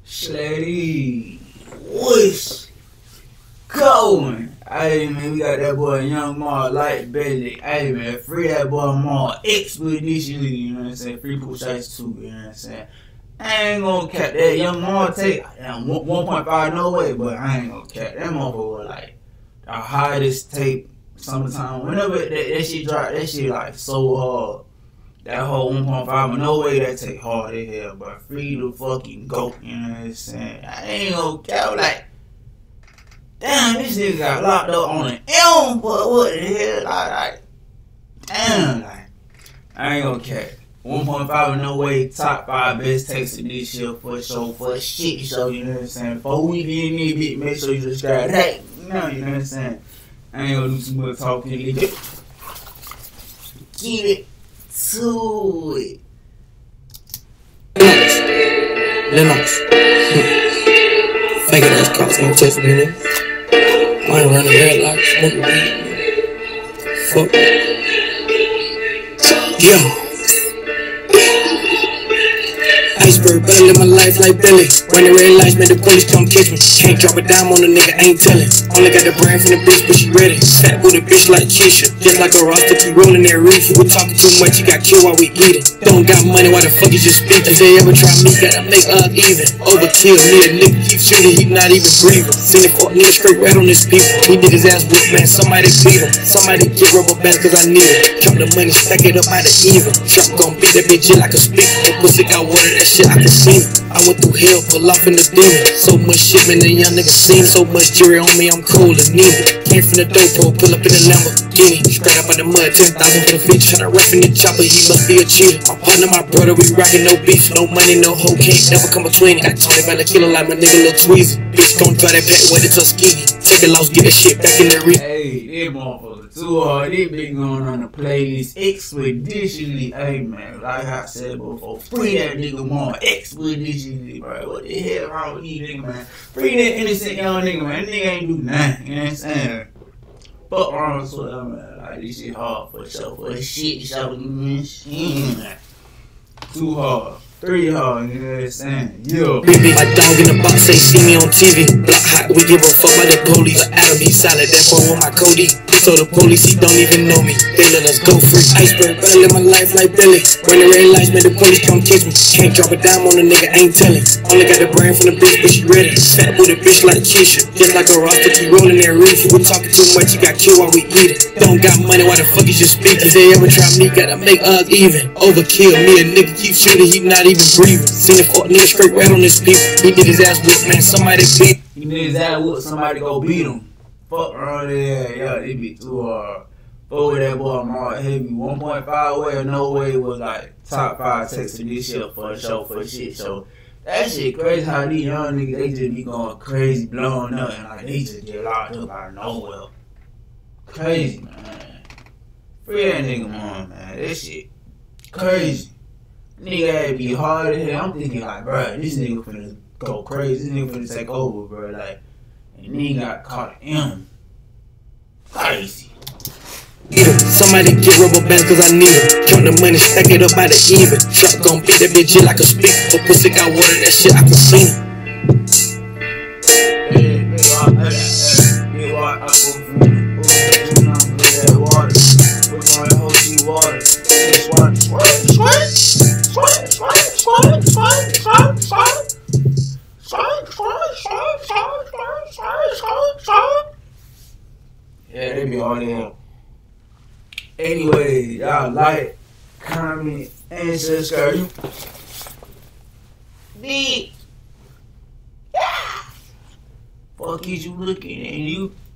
Sladdy, what's going? Hey man, we got that boy Young Mar Light Belly. Hey man, free that boy Mar expeditiously, you know what I'm saying? Free Pooh Shiesty too, you know what I'm saying? I ain't gonna cap that Young Mar take 1.5 no way, but I ain't gonna cap that motherfucker like the hottest tape summertime. Whenever that shit drop, that shit like so hard. That whole 1.5, no way that take hard as hell, but free the fucking goat, you know what I'm saying? I ain't gonna count like, damn, this nigga got locked up on an M, but what the hell, like, damn, like, I ain't gonna count. 1.5 no way, top 5 best takes of this year for shit show, you know what I'm saying? Before we get in this bitch, make sure you subscribe, hey, you know what I'm saying? I ain't gonna do too much talking, nigga. Get it to it. Lennox. Faking ass cops ain't touching me, nigga. I ain't running red light, smoking weed. Fuck. Yeah. Iceberg, better live my life like Billy. Running red lights, man, the police come catch me. Can't drop a dime on a nigga, ain't tellin'. Only got the brand from the bitch, but she ready. Fat booty bitch like Keisha. Just like a roster, keep rolling that reef. You were talking too much, you got killed while we eatin'. Don't got money, why the fuck you just speaking? If they ever try me, gotta make us even. Overkill, me a nigga keep shooting, he not even breathing. Seen it for a nigga straight red on his people. He did his ass whip, man, somebody beat him. Somebody get rubber bands, cause I need it. Count the money, stack it up out of even. Trump gon' beat that bitch just like a speaker. That pussy got water, that shit I can see. I went through hell, pull off in the demon. So much shit, man, the young nigga seen. So much jewelry on me, I'm cool and need it. Came from the dope, pull up in the Lamborghini. Straight up out the mud, 10,000 for the feature. Tryna rap in the chopper, he must be a cheater. My partner, my brother, we rockin' no beef. No money, no hoe, can't never come between it. Got 20 by the kilo like my nigga Lil Tweezy. Bitch gon' drive that pack with the Tuskegee. Take a loss, get that shit back in the reef. Hey, this motherfucker too hard. This been going on the playlist expeditiously. Hey man, like I said before, free that nigga more expeditiously, bro. What the hell wrong with you nigga, man? Free that innocent young nigga, man. That nigga ain't do nothing, you know what I'm saying? Fuck wrong with him, man. Like this shit hard for sure, for the shit show, you know what I'm saying? Too hard. 3 hard, you know what I'm saying? Yo. My dog in the box ain't see me on TV. Block hot, we give a fuck by the police. But Adam, he solid, that boy with my Cody. He told the police he don't even know me. They let us go free. Iceberg, better live my life like Billy. When the red lights, man, the police come catch me. Can't drop a dime on a nigga, ain't tellin'. Only got the brand from the bitch, but she ready. Fat booty bitch like Keisha. Just like a roster, keep rolling that reef. You were talking too much, you got killed while we eat it. Don't got money, why the fuck you just speaking? If they ever try me, gotta make us even. Overkill, me a nigga keep shooting, he not even breathing. Seen it for a nigga straight red on his people. He did his ass whip, man, somebody beat. He did his ass whip, somebody go beat him. Fuck around there, yeah, it be too hard. Fuck with that boy Mar Heavy. 1.5 way or no way was like top 5 takes of this shit for a show, for a shit show. That shit crazy how these young niggas, they just be going crazy, blowing up, and like they just get locked up out of nowhere. Crazy, man. Free that nigga man. That shit crazy. Nigga had to be hard as hell. I'm thinking like, bro, this nigga finna go crazy. This nigga finna take over, bro. Like, and then he got caught in M. Crazy. Somebody get rubber bands cause I need them. Count the money, stack it up out of even. Trap gon' beat that bitch just like a speaker. But pussy got water, that shit I can see. Yeah, they be all in. Anyway, y'all like, comment, and subscribe. Big. Yeah. Fuck is you looking at you?